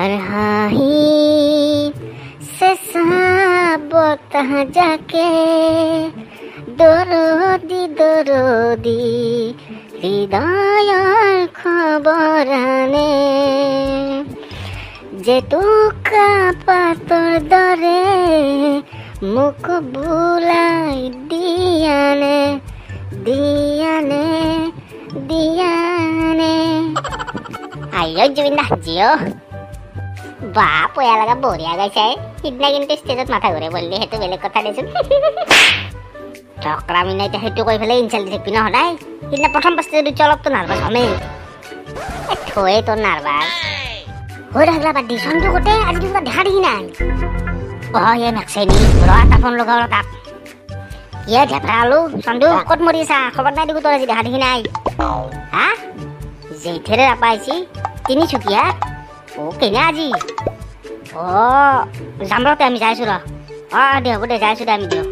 তোমাৰ হাঁহি চেঁচা বতাহ জাকে দৰদি দৰদি হৃদয়ৰ খবৰ আনে জেতুকা পাতৰ দৰে মোক বুলাই দিয়ানে দিয়ানে দিয়ানে আইও জুবিন্দা জিও বা পয়া লাগা বঢ়িয়া গাইছে সিদিনা কিন্তু ষ্টেজত মাথা ঘূৰে বললি সেইটো বেলেগ কথা দেচোন ঠকৰামিনা এতিয়া সেইটো কৈ পেলাই ইনচাল্ট দি থাকিবি ন সদায় সিদিনা প্ৰথম পাষ্টেজত উঠি অলপতো নাৰ্ভাছ হমেই থয়ে তোৰ নাৰ্ভাছ হৈ থাকিলা বাদ দি চন্দ্ৰ গোটেই আজি কিবা দেখা দেখি নাই এ মেক্সেনি ৰ এটা ফোন লগাও তাক ইয়ে ঢেপৰা আলু চন্দু ক'ত মৰিছা খবৰ নাই দেখো তোৰ আজি দেখা দেখি নাই হা জেঠেৰে নাপাইছি তিনিচুকীয়া কেনে আজি যাম ৰতে আমি যাইছো ৰ দে হ'ব দে যাইছো দে আমি দিওঁ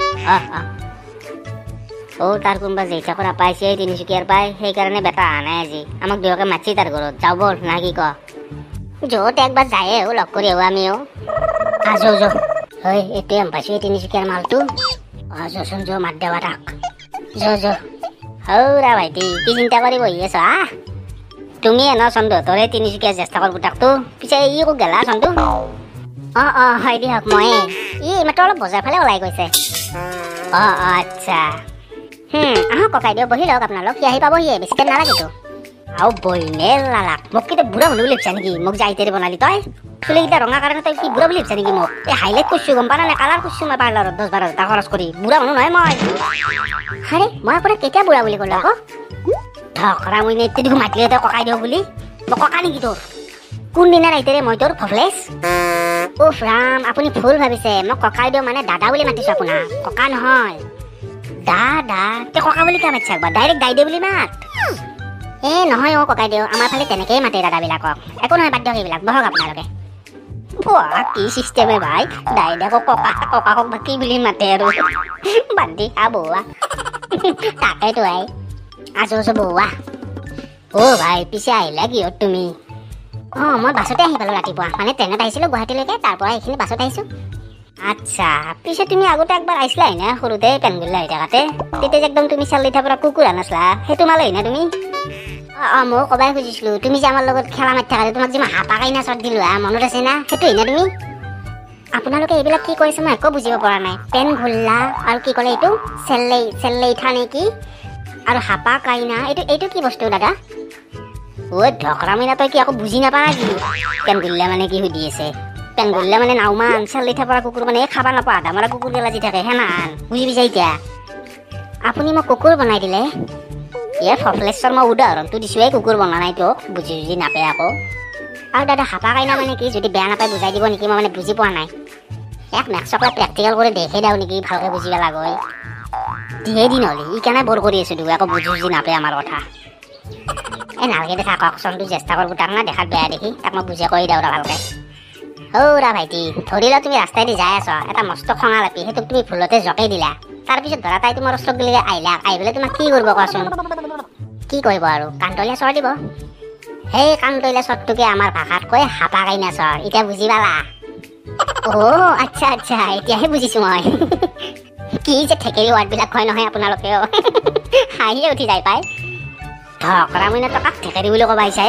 তাৰ কোনোবা জেঠাকো নাপাইছে তিনিচুকীয়াৰ পাই সেইকাৰণে বেটা অহা নাই আজি আমাক দুয়োকে মাতছি তাৰ ঘৰত যাওঁ বল না কি ক য'ত একবাৰ যায়ে লগ কৰি আহো আমিও যৌ যৌ হয় এইটোৱে আম পাইছো এই তিনিচুকীয়াৰ মালটো যচোন যৌ মাত দেৱা তাক যৌ যৌ হৌৰা ভাইটি কি চিন্তা কৰি বহি আছ তুমি এন চন্দু তোৰে তিনিচুকীয়া জ্যেষ্ঠকৰ পুতাকটো পিছে ই আকৌ গেলা চন্দু হয় দিয়ক মই ই মাত্ৰ অলপ বজাৰ ফালে ওলাই গৈছে আচ্ছা আহক ককাই দিয়ক বহি লওক আপোনালোক সি আহি পাবহিয়ে বেছি টাইম নালাগেতো আৰু বইনে লালাক মোক কিন্তু বুঢ়া মানুহ বুলি ভাবিছা নেকি মোক যাইতেৰে বনালি তই চুলিকেইটা ৰঙা কাৰণে তই কি বুঢ়া বুলি ভাবিছা নেকি মোক এই হাইলাইট কৰিছো গম পালা নে কালাৰ কৰিছো মই পাৰ্লাৰত 10-12 টকা খৰচ কৰি বুঢ়া মানুহ নহয় মই আৰে মই আপোনাক কেতিয়া বুঢ়া বুলি ক'লো আকৌ ঢকৰা মই নেতি দেখো মাতিলে তই ককাই দিয়ক বুলি মই ককা নেকি তোৰ কোনদিনা ৰাইতেৰে মই তোৰ ভভলেছ ৰাম আপুনি ভুল ভাবিছে মই ককাই দিওঁ মানে দাদা বুলি মাতিছো আপোনাক ককা নহয় দাদা তই ককা বুলি কিয় মাতিছা একবাৰ ডাইৰেক্ট দাইদে বুলি মাত নহয় ককাই দিওঁ আমাৰ ফালে তেনেকেই মাতে দাদাবিলাকক একো নহয় বাদ দিয়ক এইবিলাক বহক আপোনালোকে কি চিষ্টেমে ভাই দাইদাকক ককাকক বা কি বুলি মাতে আৰু বাদ দি বৌৱা তাকেতো আই আছো বৌৱা ভাই পিছে আহিলা কিহত তুমি মই বাছতে আহি পালো ৰাতিপুৱা মানে ট্ৰেইনত আহিছিলো গুৱাহাটীলৈকে তাৰ পৰা এইখিনি বাছত আহিছো আচ্ছা পিছে তুমি আগতে একবাৰ আহিছিলা না সৰুতে পেনগুল্লা হৈ থাকাতে তেতিয়া একদম তুমি চালিঠাৰ পৰা কুকুৰ আনাছিলা সেইটো মালে না তুমি মই কবাই খুজিছিলো তুমি যে আমাৰ লগত খেলা মাতি থাকাতে তোমাক যে মই হাপা কাইনা চট দিলো মনত আছে না সেইটো না তুমি আপোনালোকে এইবিলাক কি কৰিছে মই একো বুজিব পৰা নাই পেনগুল্লা আৰু কি ক'লে এইটো চেল্লেইঠা নে কি আৰু হাপা কাইনা এইটো কি বস্তু দাদা ঢকৰা মিনা তই কি আকৌ বুজি নাপা নেকি পেনগুল্লা মানে কি সুধি আছে পেনগুল্লা মানে নাওমান চেল্লেইঠাৰ পৰা কুকুৰ মানে খাবা নাপা আধা মাৰা কুকুৰ গেলা যি থাকে সেনান বুজি পিছে এতিয়া আপুনি মোক কুকুৰ বনাই দিলে ইয়াৰ ফফলেশ্বৰ মই উদাহৰণটো দিছোৱে কুকুৰ বনা নাই তোক বুজি নাপায় আকৌ আৰু দাদা হাপা কাইনা মানে কি যদি বেয়া নাপায় বুজাই দিব নেকি মই মানে বুজি পোৱা নাই এক মেক্সকলে প্ৰেক্টিকেল কৰি দেখে দিওঁ নেকি ভালকে বুজি পেলা গৈ দিয়ে দিন হ'লে ই কেনে বৰ কৰি আছো আকৌ বুজি নাপায় আমাৰ কথা নালাগে দেখা কওকচোনটো জ্যেষ্ঠকৰ পুতাক না দেখাত বেয়া দেখি তাক মই বুজাই কৈ দিওঁ ভালকে ভাইটি ধৰি লোৱা তুমি ৰাস্তাইদি যাই আছ এটা মস্ত খঙা লাপি সেইটোক তুমি ভুলতে জকাই দিলা তাৰপিছত ধৰা তাই তোমাৰ ওচৰত গ'লে আহি পেলাই তোমাক কি কৰিব কোৱাচোন কি কৰিব আৰু কাণতলীয়া চৰ দিব সেই কাণতলীয়া চৰটোকে আমাৰ ভাষাত কয় হাপা কাইনা চৰ এতিয়া বুজি পালা আচ্ছা এতিয়াহে বুজিছো মই কি যে ঠেকেৰি ৱাৰ্ডবিলাক কয় নহয় আপোনালোকেও হাঁহিয়ে উঠি যায় পাই ঢকৰা মইনা টকাক ঠেকেৰি বুলি ক'ব আহিছে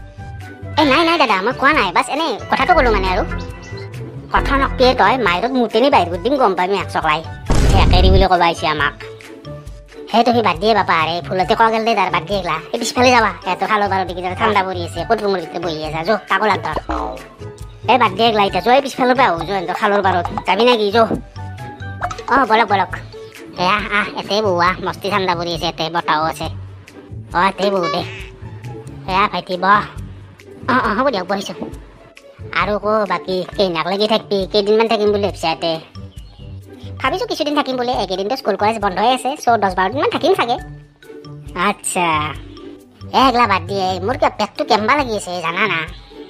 নাই দাদা মই কোৱা নাই বাছ এনেই কথাটো ক'লো মানে আৰু কথা নকপিয়ে তই মাইৰত মুতেনি বাহিৰ দিম গম পাবি এক চকলাই ঠেকেৰি বুলি ক'ব আহিছে আমাক সেই তুমি বাদ দিয়ে বাপা আৰে ফুলতে কোৱা গেল দে তাৰ বাদ দিয়ে গলা এই পিছফালে যাবা এত খালো বাৰু দেখি ঠাণ্ডা পৰি আছে ক'ত ৰুমৰ ভিতৰত বহি আছে যো তাকো লাগ ধৰ বাদ দিয়ে গলা এতিয়া যো এই পিছফালৰ পৰা আহো যো খালৰ বাৰত যাবি নেকি যো বলক এতে বহোৱা মস্তি ঠাণ্ডা পৰি আছে এতে বতাহো আছে এতে বহু দে ভাইটি বহ হ'ব দিয়ক বহিছো আৰু বাকী কেইনাক লাগি থাকবি কেইদিনমান থাকিম বুলি ভাবিছা ইয়াতে ভাবিছো কিছুদিন থাকিম বুলি এইকেইদিনতো স্কুল কলেজ বন্ধ হৈ আছে 10-12 দিনমান থাকিম চাগে আচ্ছা একলা বাদ দিয়ে মোৰ কিবা পেটটো কেম্বা লাগি আছে জানা না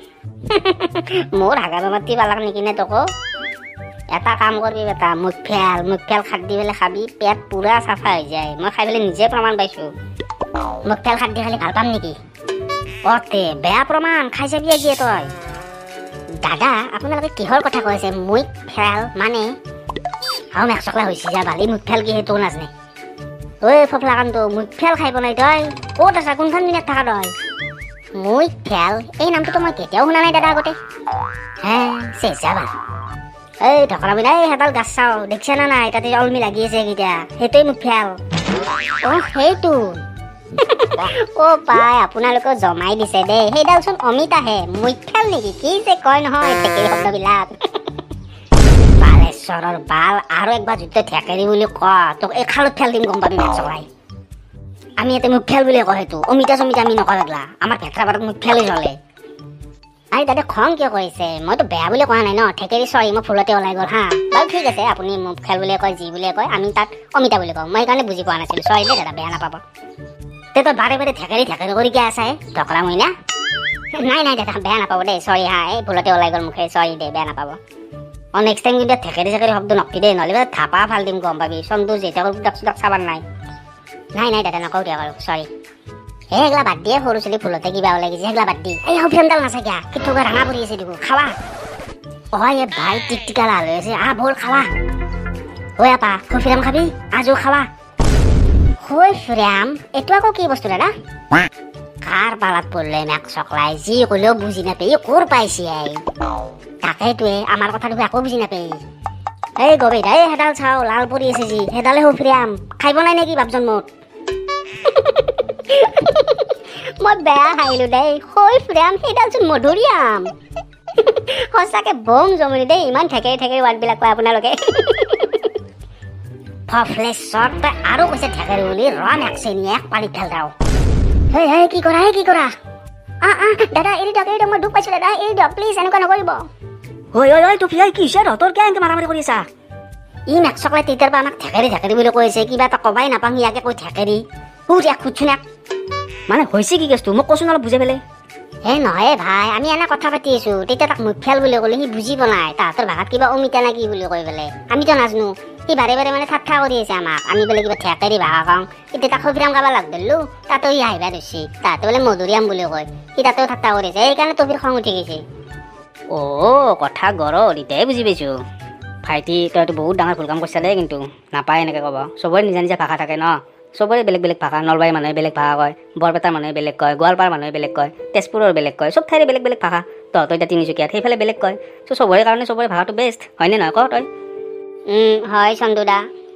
মোৰ হাগাৰ মাতি পালাক নেকি নে তোকো এটা কাম কৰবি বেটা মুখ ফেল খাদ দি পেলাই খাবি পেট পুৰা চাফা হৈ যায় মই খাই পেলাই নিজে প্ৰমাণ পাইছো মুখ ফেল খাদ দি খালি ভাল পাম নেকি বেয়া প্ৰমাণ খাই যাবি আজিয়ে তই দাদা আপোনালোকে কিহৰ কথা কৈছে মুখ ফেল মানে হাও মেক চকলা হৈছে যা বালি মুখ ফেল কি সেইটো নাজনে ঐ ফফলা কান্ত মুখ ফেল খাই বনাই তই ক'ত আছা কোনখন দিনত থাকা তই মুখ ফেল এই নামটোতো মই কেতিয়াও শুনা নাই দাদা আগতে হে চেচ যাবা এই ঢকৰা মিলাই হেডাল গাছ চাও দেখিছা না নাই তাতে অলমি লাগি আছে এইকেইটা সেইটোৱে মুখ ফেল অ সেইটো অ পাই আপোনালোকে জমাই দিছে দেই সেইডালচোন অমিতাহে মুখ ফেল নেকি কি যে কয় নহয় ঠেকেৰি শব্দবিলাক বালেশ্বৰৰ বাল আৰু একবাৰ যদি ঠেকেৰি বুলি ক তোক এই খালত ফেল দিম গম পাবি মেক চলাই আমি ইয়াতে মুখ ফেল বুলি কওঁ সেইটো অমিতা চমিতা আমি নকওঁ এগলা আমাৰ ভেটৰা বাৰত মুখ ফেলেই চলে আৰে দাদা খং কিয় কৰিছে মইতো বেয়া বুলি কোৱা নাই ন ঠেকেৰি চৰি মই ফুলতে ওলাই গ'ল হা বাৰু ঠিক আছে আপুনি মুখ ফেল বুলিয়ে কয় যি বুলিয়ে কয় আমি তাত অমিতা বুলি কওঁ মই সেইকাৰণে বুজি পোৱা নাছিলোঁ চৰি দেই দাদা বেয়া নাপাব তে তই বাৰে বাৰে ঠেকেৰি কৰি কিয় আছাই ঢকৰা মইনা নাই নাই দাদা বেয়া নাপাব দেই চৰি হা এই ভুলতে ওলাই গ'ল মুখে চৰি দেই বেয়া নাপাব অ নেক্সট টাইম কিন্তু ঠেকেৰি শব্দ নকবি দেই নহ'লে থাপা ফাল দিম গম পাবি চন্দু যেতিয়া চুদাক চাবাৰ নাই নাই দাদা নকওঁ দিয়া বাৰু চৰি এই এগলা বাদ দিয়ে সৰু ছোৱালী ফুলতে কিবা ওলাই গৈছে এগলা বাদ দি এই সফিৰামডাল নাচাই কিয়া কেতিয়াবা ৰাঙা পৰি আছে দেখো খাৱা অ এই ভাই টিকটিকা লাল হৈ আছে বল খাৱা ঐ আপা সফিৰাম খাবি আজো খাৱা সফিৰাম এইটো আকৌ কি বস্তু দাদা কাৰ পালাত পৰিলে মেক চকলাই যি ক'লেও বুজি নাপাই ক'ৰ পাইছে তাকেইটোৱে আমাৰ কথাটো একো বুজি নাপাই এই গবেদা এই হেডাল চাও লাল পৰি আছে যি হেডালে সফিৰাম খাই বনাই নেকি বাপজন মোক মই বেয়া হাঁহিলো দেই সফিৰাম সেইডালচোন মধুৰিআম সঁচাকে বম জমনি দেই ইমান ঠেকেৰি ৱাৰ্ডবিলাক কয় আপোনালোকে ফফলেশ্বৰ তই আৰু কৈছে ঠেকেৰি বুলি ৰন এক চেনি এক পানীত ফেল দাও হে কি কৰা দাদা এৰি দিয়ক মই দুখ পাইছো দাদা এৰি দিয়ক প্লিজ এনেকুৱা নকৰিব ঐ তোৰ কি হৈছে তই কিয় এনেকে মাৰামাৰি কৰি আছা ই মেক চকলাই তেতিয়াৰ পৰা আমাক ঠেকেৰি বুলি কৈছে কিবা এটা কবাই নাপাওঁ ইয়াকে কৈ ঠেকেৰি খুচোন মানে হৈছে কি কেছটো মোক কচোন অলপ বুজাই পেলাই হে নহয় ভাই আমি এনে কথা পাতি আছো তেতিয়া তাক মুখ ফেল বুলি ক'লে সি বুজি পোৱা নাই তাহাঁতৰ ভাষাত কিবা অমিতা নে কি বুলি কৈ পেলাই আমিতো নাজানো সি বাৰে মানে ঠাট্টা কৰি আছে আমাক আমি বোলে কিবা ঠেকেৰি ভাষা কওঁ এতিয়া তাক সফিৰাম গাব লাগ দিলো তাতো সি আহিবা ধৰিছে তাহাঁতে বোলে মধুৰিআম বুলি কয় সি তাতেও ঠাট্টা কৰিছে সেইকাৰণে তোৰ খং উঠি গৈছে অ কথা গড়ৰ এতিয়াই বুজি পাইছো ভাইটি তইতো বহুত ডাঙৰ ভুল কাম কৰিছা দেই কিন্তু নাপায় এনেকৈ ক'ব চবৰে নিজা ভাষা থাকে ন চবৰে বেলেগ ভাষা নলবাৰী মানুহে বেলেগ ভাষা কয় বৰপেটাৰ মানুহে বেলেগ কয় গোৱালপাৰ মানুহে বেলেগ কয় তেজপুৰৰ বেলেগ কয় চব ঠাইৰে বেলেগ ভাষা তহঁতৰ এতিয়া তিনিচুকীয়াত সেইফালে বেলেগ কয় চ' চবৰে কাৰণে চবৰে ভাষাটো বেষ্ট হয়নে নহয় ক তই হয় চন্দুদা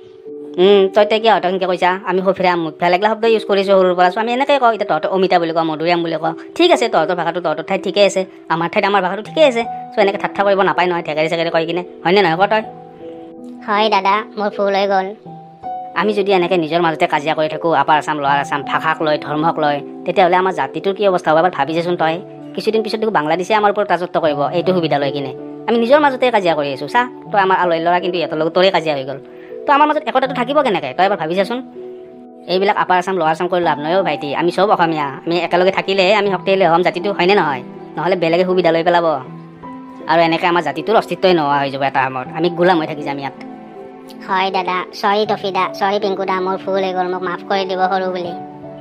তই কিয় তই সেনেকৈ কৈছা আমি সফিৰাম মুখ ফেল এগলা শব্দ ইউজ কৰিছোঁ সৰুৰ পৰা আমি এনেকৈ কওঁ এতিয়া তহঁতৰ অমিতা বুলি কওঁ মধুৰিআম বুলি কওঁ ঠিক আছে তহঁতৰ ভাষাটো তহঁতৰ ঠাইত ঠিকে আছে আমাৰ ঠাইত আমাৰ ভাষাটো ঠিকে আছে চ' এনেকৈ ঠাট্টা কৰিব নাপায় নহয় ঠেকেৰি কৈ কিনে হয়নে নহয় ক তই হয় দাদা মোৰ ভুল হৈ গ'ল আমি যদি এনেকৈ নিজৰ মাজতে কাজিয়া কৰি থাকোঁ আপাৰ আছাম লৱাৰ আছাম ভাষাক লৈ ধৰ্মক লৈ তেতিয়াহ'লে আমাৰ জাতিটোৰ কি অৱস্থা হ'ব এবাৰ ভাবিছেচোন তই কিছুদিন পিছত দেখোঁ বাংলাদেশে আমাৰ ওপৰত ৰাজত্ব কৰিব এইটো সুবিধা লৈ কিনে আমি নিজৰ মাজতে কাজিয়া কৰি আছোঁ চা তই আমাৰ আলহী ল'ৰা কিন্তু ইহঁতৰ লগত তোৰে কাজিয়া হৈ গ'ল তো আমাৰ মাজত একতাটো থাকিব কেনেকৈ তই এবাৰ ভাবিছাচোন এইবিলাক আপাৰ আছাম লৱাৰ আছাম কৰি লাভ নহয় ভাইটি আমি চব অসমীয়া আমি একেলগে থাকিলেহে আমি শক্তিশালী হ'ম জাতিটো হয়নে নহয় নহ'লে বেলেগে সুবিধা লৈ পেলাব আৰু এনেকৈ আমাৰ জাতিটোৰ অস্তিত্বই নোহোৱা হৈ যাব এটা সময়ত আমি গোলাম হৈ থাকি যাম ইয়াত হয় দাদা চৰি টফিদা চৰি পিংকুদা মোৰ ভুল হৈ গ'ল মোক মাফ কৰি দিব সৰু বুলি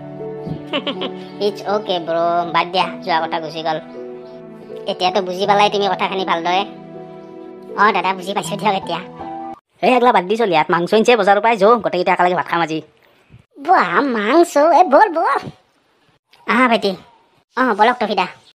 ইটছ অ'কে ব্ৰ বাদ দিয়া যোৱা কথা গুচি গ'ল এতিয়াতো বুজি পালাই তুমি কথাখিনি ভালদৰে অঁ দাদা বুজি পাইছোঁ দিয়ক এতিয়া এই এগলা বাদ দি চলি ইয়াত মাংস আনিছে বজাৰৰ পৰাই যাওঁ গোটেইকেইটা একেলগে ভাত খাম আজি বাহ মাংস বল আহা ভাইটি অঁ বলক টফিদা